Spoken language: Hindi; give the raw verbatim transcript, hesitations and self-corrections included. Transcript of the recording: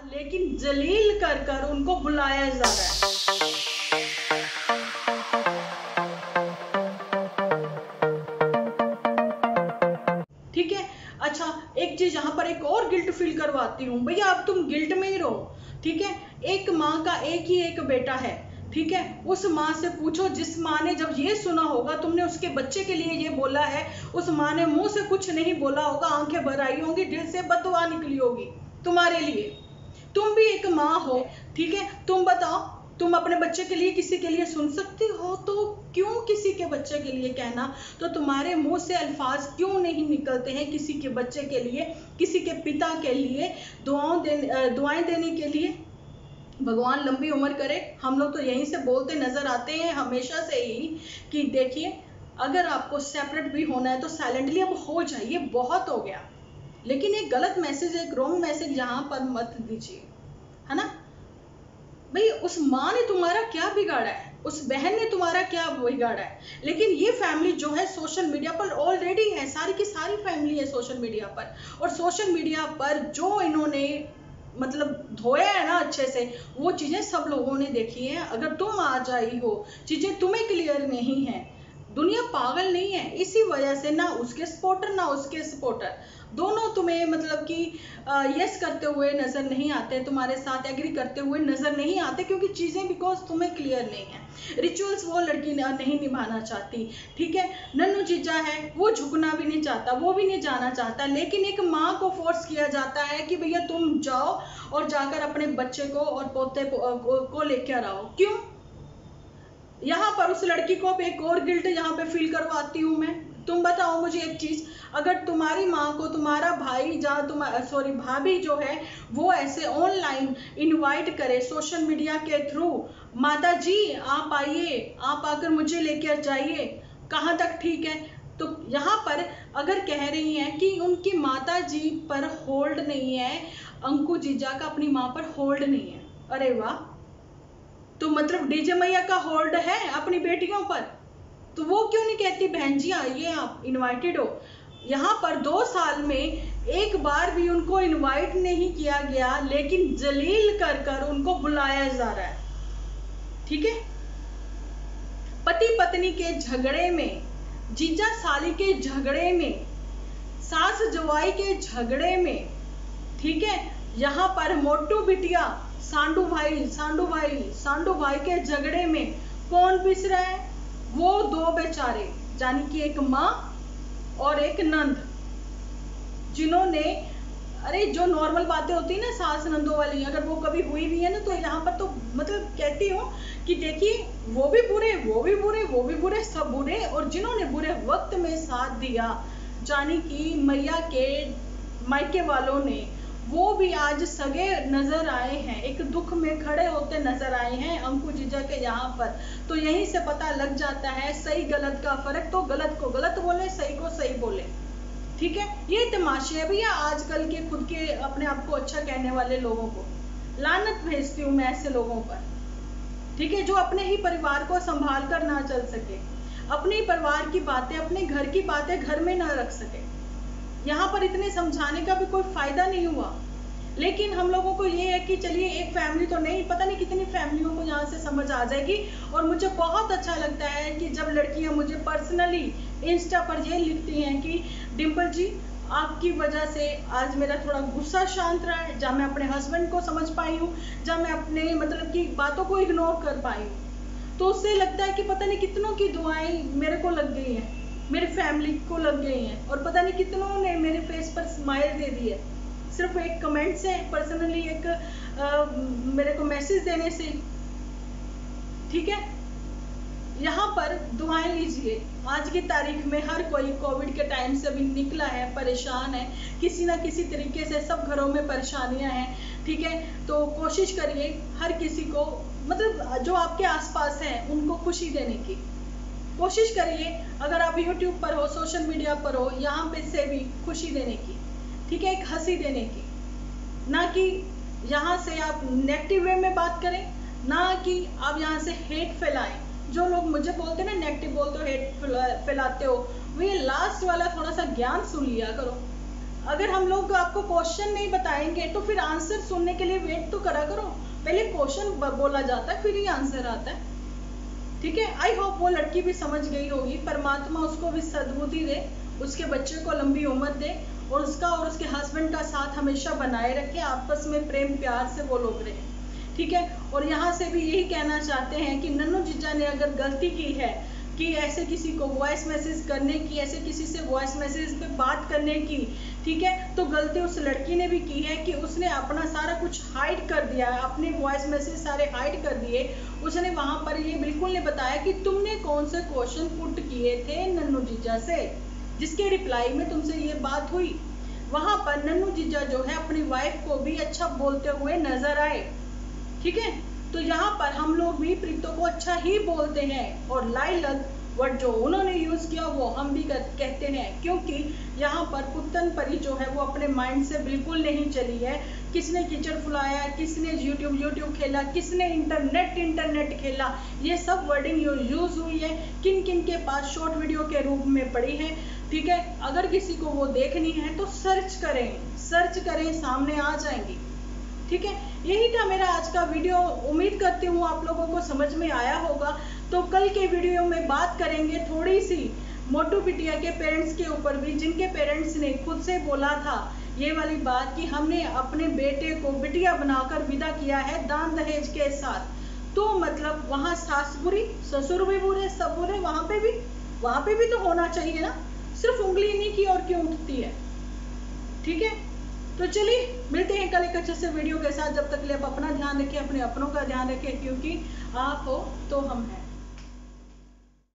लेकिन जलील कर कर उनको बुलाया जा रहा है। ठीक है, अच्छा एक चीज यहाँ पर एक और गिल्ट फील करवाती हूँ, भैया अब तुम गिल्ट में ही रहो। ठीक है, एक माँ का एक ही एक बेटा है, ठीक है, उस माँ से पूछो जिस माँ ने जब ये सुना होगा तुमने उसके बच्चे के लिए ये बोला है, उस माँ ने मुंह से कुछ नहीं बोला होगा, आंखें भर आई होंगी, दिल से बददुआ निकली होगी तुम्हारे लिए। तुम भी एक माँ हो, ठीक है, तुम बताओ तुम अपने बच्चे के लिए किसी के लिए सुन सकती हो, तो क्यों किसी के बच्चे के लिए कहना, तो तुम्हारे मुंह से अल्फाज क्यों नहीं निकलते हैं किसी के बच्चे के लिए, किसी के पिता के लिए दुआओं देने दुआएं देने के लिए। भगवान लंबी उम्र करे। हम लोग तो यहीं से बोलते नजर आते हैं हमेशा से ही कि देखिए अगर आपको सेपरेट भी होना है तो साइलेंटली अब हो जाइए, बहुत हो गया। लेकिन एक गलत मैसेज, एक रॉन्ग मैसेज यहाँ पर मत दीजिए, है ना भाई। उस माँ ने तुम्हारा क्या बिगाड़ा है, उस बहन ने तुम्हारा क्या बिगाड़ा है। लेकिन ये फैमिली जो है सोशल मीडिया पर ऑलरेडी है, सारी की सारी फैमिली है सोशल मीडिया पर, और सोशल मीडिया पर जो इन्होंने मतलब धोया है ना अच्छे से, वो चीजें सब लोगों ने देखी है। अगर तुम आ जाई हो, चीजें तुम्हें क्लियर नहीं है, दुनिया पागल नहीं है, इसी वजह से ना उसके सपोर्टर ना उसके सपोर्टर दोनों तुम्हें मतलब कि यस करते हुए नजर नहीं आते, तुम्हारे साथ एग्री करते हुए नजर नहीं आते, क्योंकि चीजें बिकॉज तुम्हें क्लियर नहीं है। रिचुअल्स वो लड़की नहीं निभाना चाहती, ठीक है, नन्नू जीजा है वो झुकना भी नहीं चाहता, वो भी नहीं जाना चाहता, लेकिन एक माँ को फोर्स किया जाता है कि भैया तुम जाओ और जाकर अपने बच्चे को और पोते को लेकर आओ। क्यों? यहाँ पर उस लड़की को एक और गिल्ट यहाँ पे फील करवाती हूँ मैं। तुम बताओ मुझे एक चीज, अगर तुम्हारी माँ को तुम्हारा भाई जहाँ तुम सॉरी भाभी जो है वो ऐसे ऑनलाइन इनवाइट करे सोशल मीडिया के थ्रू, माता जी आप आइए, आप आकर मुझे लेकर जाइए, कहाँ तक ठीक है? तो यहाँ पर अगर कह रही हैं कि उनकी माता जी पर होल्ड नहीं है, अंकु जीजा का अपनी माँ पर होल्ड नहीं है, अरे वाह, तो मतलब डीजे मैया का होल्ड है अपनी बेटियों पर, तो वो क्यों नहीं कहती बहन जी आइए आप इनवाइटेड हो। यहाँ पर दो साल में एक बार भी उनको इनवाइट नहीं किया गया, लेकिन जलील कर कर उनको बुलाया जा रहा है। ठीक है, पति पत्नी के झगड़े में, जीजा साली के झगड़े में, सास जवाई के झगड़े में, ठीक है, यहाँ पर मोटू बिटिया सांडू भाई सांडू भाई सांडू भाई के झगड़े में कौन पिस रहा है? वो दो बेचारे, यानी कि एक माँ और एक नंद, जिन्होंने अरे जो नॉर्मल बातें होती है ना सास नंदों वाली, अगर वो कभी हुई भी है ना, तो यहाँ पर तो मतलब कहती हूँ कि देखिए वो भी बुरे वो भी बुरे वो भी बुरे सब बुरे, और जिन्होंने बुरे वक्त में साथ दिया, यानी कि मैया के मायके वालों ने, वो भी आज सगे नजर आए हैं, एक दुख में खड़े होते नजर आए हैं अंकु जीजा के यहाँ पर। तो यहीं से पता लग जाता है सही गलत का फर्क, तो गलत को गलत बोले, सही को सही बोले। ठीक है, ये तमाशे है भैया आजकल के खुद के अपने आप को अच्छा कहने वाले लोगों को। लानत भेजती हूँ मैं ऐसे लोगों पर, ठीक है, जो अपने ही परिवार को संभाल कर ना चल सके, अपने परिवार की बातें, अपने घर की बातें घर में ना रख सके। यहाँ पर इतने समझाने का भी कोई फायदा नहीं हुआ। लेकिन हम लोगों को ये है कि चलिए एक फैमिली तो नहीं, पता नहीं कितनी फैमिलियों को यहाँ से समझ आ जाएगी। और मुझे बहुत अच्छा लगता है कि जब लड़कियाँ मुझे पर्सनली इंस्टा पर ये लिखती हैं कि डिम्पल जी आपकी वजह से आज मेरा थोड़ा गुस्सा शांत रहा है, जहाँ मैं अपने हस्बैंड को समझ पाई हूँ, जहाँ मैं अपने मतलब कि बातों को इग्नोर कर पाई हूँ, तो उससे लगता है कि पता नहीं कितनों की दुआएं मेरे को लग गई हैं, मेरी फैमिली को लग गई हैं, और पता नहीं कितनों ने मेरे फेस पर स्माइल दे दी है सिर्फ एक कमेंट से, पर्सनली एक आ, मेरे को मैसेज देने से। ठीक है, यहाँ पर दुआएं लीजिए। आज की तारीख में हर कोई कोविड के टाइम से अभी निकला है, परेशान है, किसी ना किसी तरीके से सब घरों में परेशानियां हैं। ठीक है, तो कोशिश करिए हर किसी को, मतलब जो आपके आसपास हैं उनको खुशी देने की कोशिश करिए। अगर आप यूट्यूब पर हो, सोशल मीडिया पर हो, यहाँ पे से भी खुशी देने की, ठीक है, एक हंसी देने की, ना कि यहाँ से आप नेगेटिव वे में बात करें, ना कि आप यहाँ से हेट फैलाएं। जो लोग मुझे बोलते हैं ना नेगेटिव बोलते हो, हेट फैलाते हो, वो ये लास्ट वाला थोड़ा सा ज्ञान सुन लिया करो। अगर हम लोग आपको क्वेश्चन नहीं बताएंगे तो फिर आंसर सुनने के लिए वेट तो करा करो। पहले क्वेश्चन बोला जाता है फिर ही आंसर आता है, ठीक है। आई होप वो लड़की भी समझ गई होगी। परमात्मा उसको भी सद्बुद्धि दे, उसके बच्चे को लंबी उम्र दे और उसका और उसके हस्बैंड का साथ हमेशा बनाए रखे, आपस में प्रेम प्यार से वो लोग रहे, ठीक है। और यहाँ से भी यही कहना चाहते हैं कि नन्नू जीजा ने अगर गलती की है कि ऐसे किसी को वॉइस मैसेज करने की, ऐसे किसी से वॉइस मैसेज पे बात करने की, ठीक है, तो गलती उस लड़की ने भी की है कि उसने अपना सारा कुछ हाइड कर दिया, अपने वॉइस मैसेज सारे हाइड कर दिए। उसने वहां पर ये बिल्कुल नहीं बताया कि तुमने कौन से क्वेश्चन पुट किए थे नन्नू जीजा से, जिसके रिप्लाई में तुमसे ये बात हुई। वहां पर नन्नू जीजा जो है अपनी वाइफ को भी अच्छा बोलते हुए नजर आए, ठीक है। तो यहाँ पर हम लोग भी प्रीतो को अच्छा ही बोलते हैं और लाई लग वर्ड जो उन्होंने यूज किया वो हम भी कहते हैं, क्योंकि यहाँ पर पुतन परी जो है वो अपने माइंड से बिल्कुल नहीं चली है। किसने कीचड़ फुलाया, किसने यूट्यूब यूट्यूब खेला, किसने इंटरनेट इंटरनेट खेला, ये सब वर्डिंग यूज हुई है, किन किन के पास शॉर्ट वीडियो के रूप में पड़ी है, ठीक है। अगर किसी को वो देखनी है तो सर्च करें, सर्च करें, सामने आ जाएंगी, ठीक है। यही था मेरा आज का वीडियो। उम्मीद करती हूँ आप लोगों को समझ में आया होगा। तो कल के वीडियो में बात करेंगे थोड़ी सी मोटू बिटिया के पेरेंट्स के ऊपर भी, जिनके पेरेंट्स ने खुद से बोला था ये वाली बात कि हमने अपने बेटे को बिटिया बनाकर विदा किया है दान दहेज के साथ। तो मतलब वहाँ सास बुरी, ससुर भी बुरे, सब बुरे, वहां पे भी वहां पे भी तो होना चाहिए ना, सिर्फ उंगली इन्हीं की और क्यों उठती है, ठीक है। तो चलिए मिलते हैं कल एक अच्छे से वीडियो के साथ। जब तक के लिए आप अपना ध्यान रखें, अपने अपनों का ध्यान रखें, क्योंकि आप हो तो हम हैं।